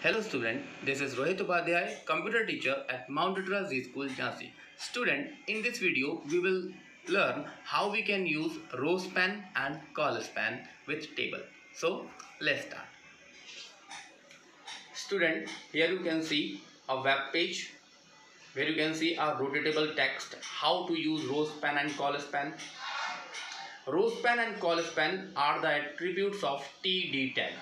Hello student, this is Rohit Upadhyay, computer teacher at Mount Utra Z School, Jhansi. Student, in this video we will learn how we can use row span and call span with table. So let's start. Student, here you can see a web page where you can see a rotatable text, how to use row span and call span. Row span and call span are the attributes of TD tag.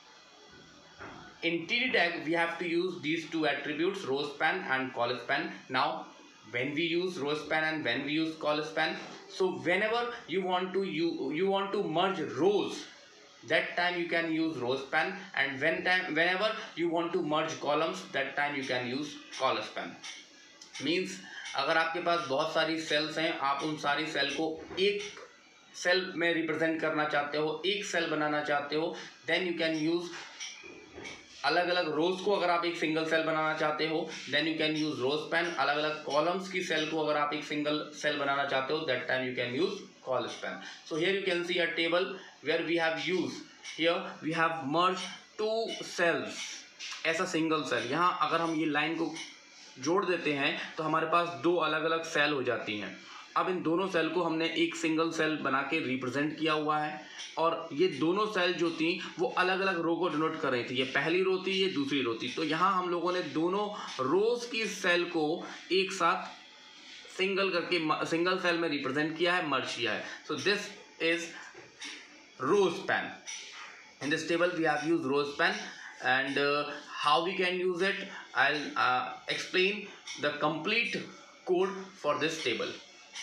In TD tag, we have to use these two attributes, row span and call span. Now, when we use row span and when we use call span, so whenever you want to merge rows, that time you can use row span, and whenever you want to merge columns, that time you can use call span. Means अगर आपके पास बहुत सारी sales हैं, आप उन सारी cell को एक सेल में रिप्रेजेंट करना चाहते हो, एक सेल बनाना चाहते हो, देन यू कैन यूज अलग अलग रोज को अगर आप एक सिंगल सेल बनाना चाहते हो, then you can use row span. अलग अलग कॉलम्स की सेल को अगर आप एक सिंगल सेल बनाना चाहते हो, that time you can use col span. So here you can see a table where we have use, here we have merge two cells as a single cell. यहाँ अगर हम ये लाइन को जोड़ देते हैं तो हमारे पास दो अलग अलग सेल हो जाती हैं. अब इन दोनों सेल को हमने एक सिंगल सेल बना के रिप्रेजेंट किया हुआ है, और ये दोनों सेल जो थी वो अलग अलग रो को डिनोट कर रही थी. ये पहली रो थी, ये दूसरी रो थी. तो यहाँ हम लोगों ने दोनों रोज की सेल को एक साथ सिंगल सेल में रिप्रेजेंट किया है, मर्ज किया है. So this is row span. In this table we have used row span, and how we can use it, I'll explain the complete code for this table.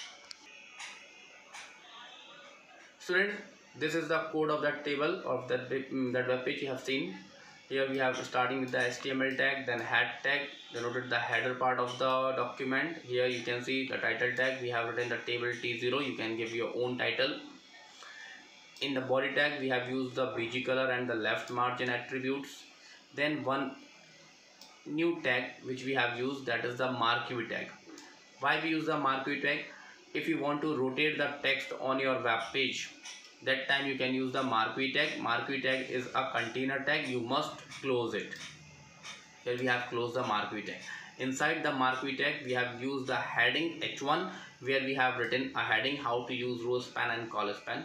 Student, this is the code of that table of that web page you have seen. Here we have starting with the HTML tag, then head tag, denoted the header part of the document. Here you can see the title tag. We have written the table T0. You can give your own title. In the body tag, we have used the BG color and the left margin attributes. Then one new tag which we have used, that is the marquee tag. Why we use the marquee tag? If you want to rotate the text on your web page, that time you can use the marquee tag. Marquee tag is a container tag, you must close it. Here we have closed the marquee tag. Inside the marquee tag we have used the heading H1, where we have written a heading, how to use row span and call span.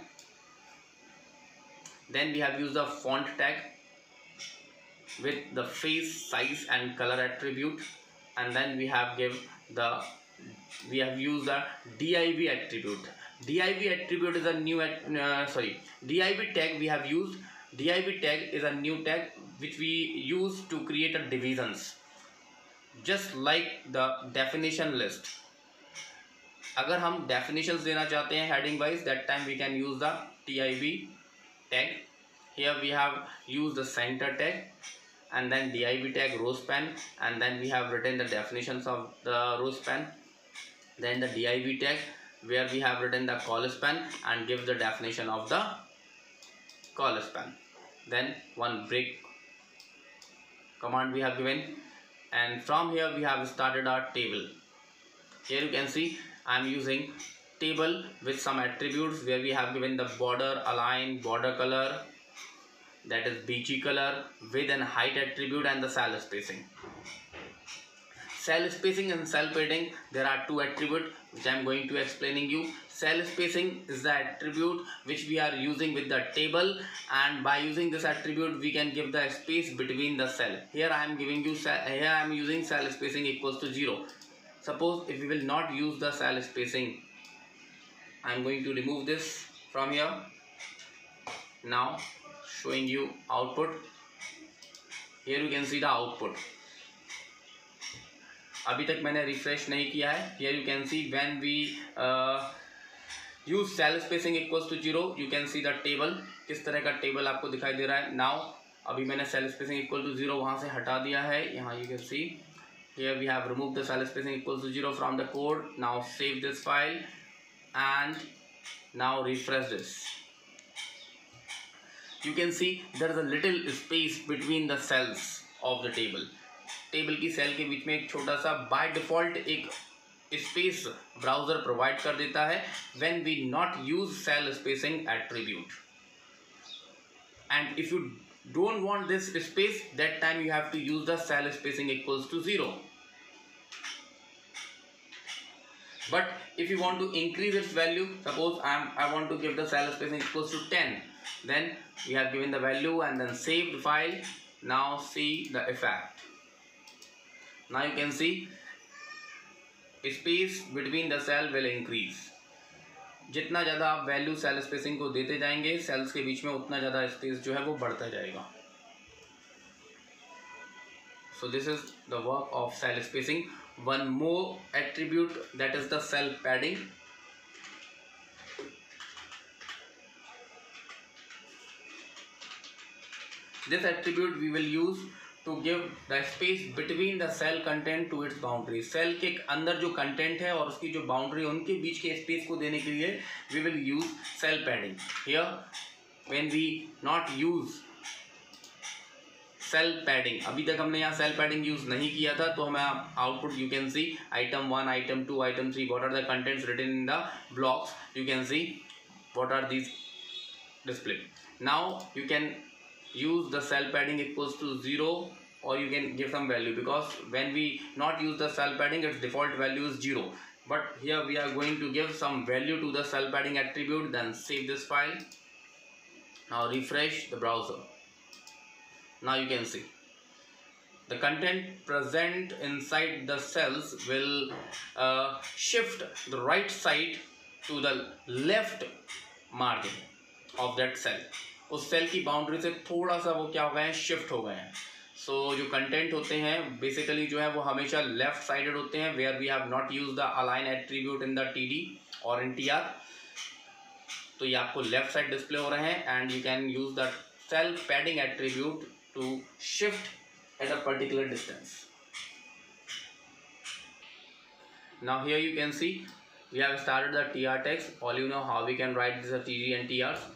Then we have used the font tag with the face, size and color attribute, and then we have used the div attribute. Div attribute is a new div tag we have used. Div tag is a new tag which we use to create a divisions, just like the definition list. अगर हम definitions देना चाहते हैं heading wise, that time we can use the div tag. Here we have used the center tag, and then div tag row span, and then we have written the definitions of the row span. Then the div tag where we have written the call span and give the definition of the call span. Then one break command we have given, and from here we have started our table. Here you can see I am using table with some attributes where we have given the border, align, border color, that is BG color, width and height attribute, and the cell spacing. Cell spacing and cell padding, there are two attributes which I am going to explaining you. Cell spacing is the attribute which we are using with the table, and by using this attribute we can give the space between the cell. Here I am using cell spacing equals to 0. Suppose if we will not use the cell spacing, I am going to remove this from here. Now showing you output. Here you can see the output. अभी तक मैंने refresh नहीं किया है. Here you can see when we use cell spacing equals to 0, you can see the table. किस तरह का table आपको दिखाई दे रहा है. Now अभी मैंने cell spacing equal to 0 वहाँ से हटा दिया है. यहाँ you can see here we have removed the cell spacing equals to 0 from the code. Now save this file and now refresh this. You can see there is a little space between the cells of the table. Table की cell के बीच में एक छोटा सा by default एक space browser provide कर देता है when we not use cell spacing attribute. And if you don't want this space, that time you have to use the cell spacing equals to 0. But if you want to increase its value, suppose I want to give the cell spacing equals to 10, then we have given the value and then saved file. Now see the effect. Now you can see space between the cell will increase. जितना ज़्यादा आप value cell spacing को देते जाएंगे, sales के बीच में उतना ज़्यादा स्पेस जो है वो बढ़ता जाएगा. So this is the work of cell spacing. One more attribute, that is the cell padding. This attribute we will use to give the space between the cell content to its boundary. Cell के अंदर जो content है और उसकी जो boundary उनके बीच के space को देने के लिए we will use cell padding. Here when we not use cell padding, अभी तक हमने यहाँ cell padding use नहीं किया था, तो हमें output you can see item 1, item 2, item 3, what are the contents written in the blocks, you can see what are these displayed. Now you can use the cell padding equals to 0, or you can give some value, because when we not use the cell padding, its default value is 0. But here we are going to give some value to the cell padding attribute, then save this file. Now refresh the browser. Now you can see the content present inside the cells will shift the right side to the left margin of that cell. उस cell की boundary से थोड़ा सा वो क्या हो गए हैं, शिफ्ट हो गए हैं. सो जो कंटेंट होते हैं बेसिकली जो है वो हमेशा लेफ्ट साइडेड होते हैं, where we have not use the align attribute in the TD और इन टीआर. तो ये आपको लेफ्ट साइड डिस्प्ले हो रहे हैं, and you can use the cell padding attribute to shift at a particular distance. Now here you can see we have started the TR text. All you know how we can write this TD and TRs.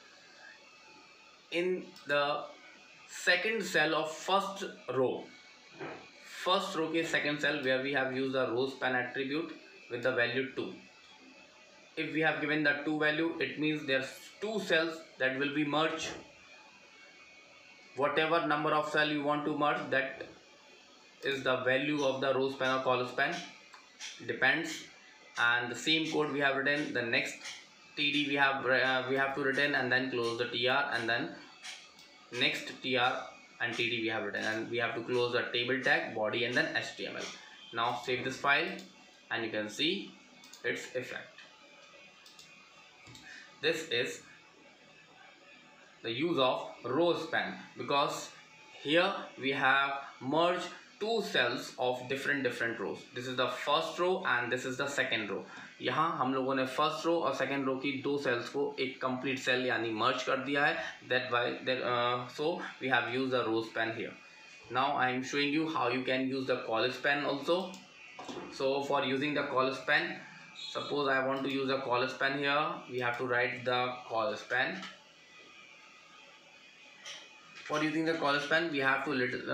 In the second cell of first row के second cell where we have used the row span attribute with the value 2. If we have given the 2 value, it means there's 2 cells that will be merged. Whatever number of cell you want to merge, that is the value of the row span or column span, depends. And the same code we have written, the next TD we have to written, and then close the TR, and then next TR and TD we have written, and we have to close the table tag, body, and then HTML. Now save this file and you can see its effect. This is the use of row span, because here we have merged 2 cells of different rows. This is the first row and this is the second row. यहाँ हम लोगों ने first row और second row की 2 sales को एक complete cell यानी मर्ज कर दिया है. That why so we have use the row span here. Now I am showing you how you can use the col span also. So for using the col span, suppose I want to use the col span here, we have to write the col span. For using the call span, we have to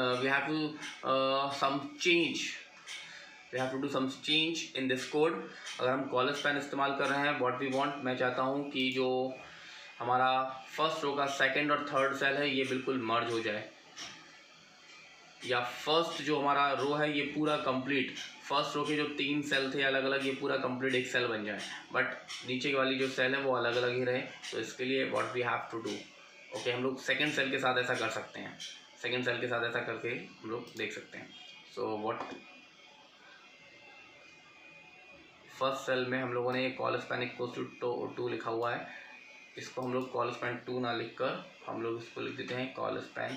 some change. We have to do some change in this code. अगर हम call span इस्तेमाल कर रहे हैं, what we want, मैं चाहता हूँ कि जो हमारा फर्स्ट रो का सेकंड और थर्ड सेल है ये बिल्कुल मर्ज हो जाए, या फर्स्ट जो हमारा रो है ये पूरा कंप्लीट, फर्स्ट रो के जो 3 सेल थे अलग अलग, ये पूरा कंप्लीट एक सेल बन जाए, बट नीचे वाली जो सेल है वो अलग अलग ही रहे. तो इसके लिए what we have to do, okay हम लोग सेकेंड सेल के साथ ऐसा कर सकते हैं. सेकेंड सेल के साथ ऐसा करके हम लोग देख सकते हैं. सो व्हाट, फर्स्ट सेल में हम लोगों ने ये कॉल स्पैन इक्वल्स टू 2 लिखा हुआ है. इसको हम लोग कॉल स्पैन 2 ना लिख कर हम लोग इसको लिख देते हैं कॉल स्पैन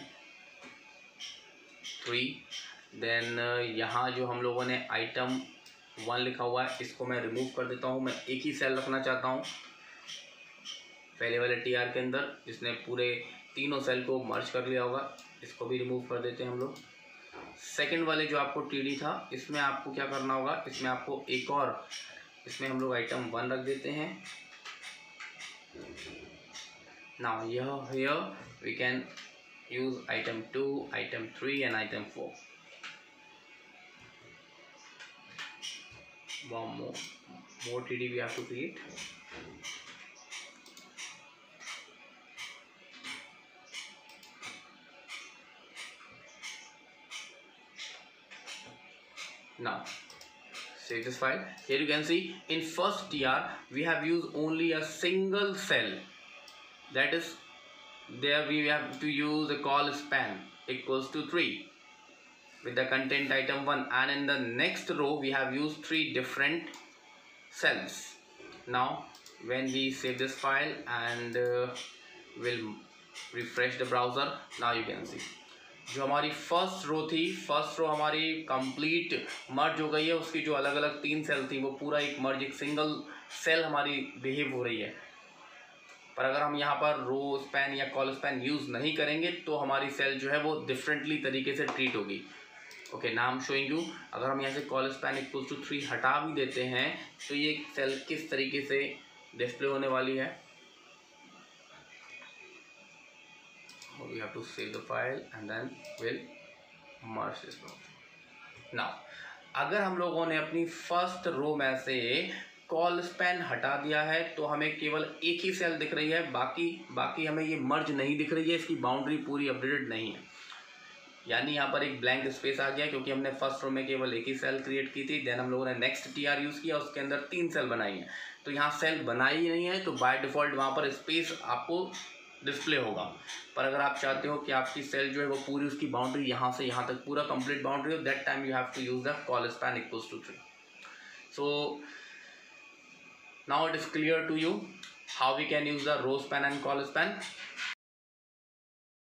3. देन यहाँ जो हम लोगों ने आइटम 1 लिखा हुआ है इसको मैं रिमूव कर देता हूँ. मैं एक ही सेल रखना चाहता हूँ पहले वाले TR के अंदर, जिसने पूरे तीनों सेल को मर्ज कर लिया होगा. इसको भी रिमूव कर देते हैं हम लोग. सेकंड वाले जो आपको TD था इसमें आपको क्या करना होगा, इसमें आपको एक और, इसमें हम लोग आइटम 1 रख देते हैं. Now here we can use item 2, item 3 and item 4. one more TD we have to create. Now save this file. Here you can see in first tr we have used only a single cell, that is there we have to use a call span equals to 3 with the content item 1, and in the next row we have used 3 different cells. Now when we save this file and we'll refresh the browser, now you can see जो हमारी first row थी, first row हमारी complete मर्ज हो गई है, उसकी जो अलग अलग 3 सेल थी वो पूरा एक मर्ज, एक सिंगल सेल हमारी बिहेव हो रही है। पर अगर हम यहाँ पर रो स्पैन या कॉल स्पैन यूज़ नहीं करेंगे तो हमारी सेल जो है वो डिफरेंटली तरीके से ट्रीट होगी। Okay, now I am showing you. अगर हम यहाँ से कॉल स्पैन इक्वल टू 3 हटा भी देते हैं तो ये सेल किस तरीके से डिस्प्ले होने वाली है। We have to save the file and then we'll merge this one. Now अगर हम लोगों ने अपनी फर्स्ट रो में से कॉल स्पैन हटा दिया है तो हमें केवल एक ही सेल दिख रही है, बाकी हमें ये मर्ज नहीं दिख रही है, इसकी बाउंड्री पूरी अपडेटेड नहीं है। यानी यहाँ पर एक ब्लैंक स्पेस आ गया क्योंकि हमने फर्स्ट रो में केवल एक ही सेल क्रिएट की थी, देन हम लोगों ने नेक्स्ट टीआर यूज़ किया, उसके अंदर 3 सेल बनाई हैं, तो यहाँ सेल बनाई ही नहीं है, तो बाय डिफ़ॉल्ट वहाँ पर स्पेस आपको डिस्प्ले होगा। पर अगर आप चाहते हो कि आपकी सेल जो है वो पूरी उसकी बाउंड्री यहाँ से यहाँ तक पूरा कंप्लीट बाउंड्री हो, that time you have to use the col span equals to 3. So now it is clear to you how we can use the row span and call span.